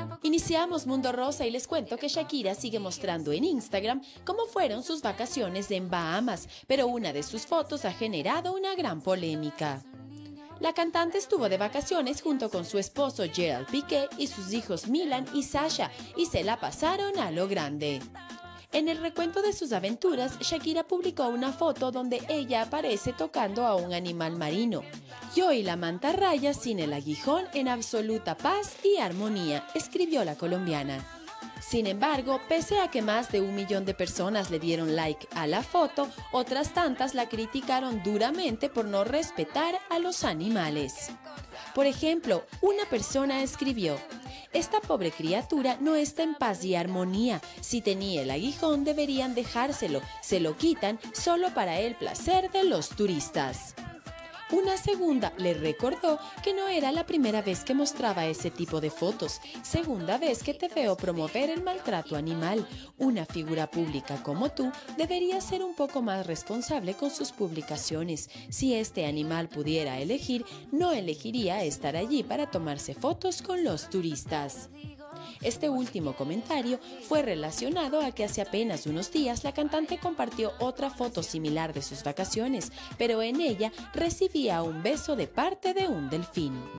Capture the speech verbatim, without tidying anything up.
Iniciamos Mundo Rosa y les cuento que Shakira sigue mostrando en Instagram cómo fueron sus vacaciones en Bahamas, pero una de sus fotos ha generado una gran polémica. La cantante estuvo de vacaciones junto con su esposo Gerald Piqué y sus hijos Milan y Sasha, y se la pasaron a lo grande. En el recuento de sus aventuras, Shakira publicó una foto donde ella aparece tocando a un animal marino. Yo y la mantarraya sin el aguijón en absoluta paz y armonía, escribió la colombiana. Sin embargo, pese a que más de un millón de personas le dieron like a la foto, otras tantas la criticaron duramente por no respetar a los animales. Por ejemplo, una persona escribió: "Esta pobre criatura no está en paz y armonía. Si tenía el aguijón deberían dejárselo, se lo quitan solo para el placer de los turistas". Una segunda le recordó que no era la primera vez que mostraba ese tipo de fotos. "Segunda vez que te veo promover el maltrato animal. Una figura pública como tú debería ser un poco más responsable con sus publicaciones. Si este animal pudiera elegir, no elegiría estar allí para tomarse fotos con los turistas". Este último comentario fue relacionado a que hace apenas unos días la cantante compartió otra foto similar de sus vacaciones, pero en ella recibía un beso de parte de un delfín.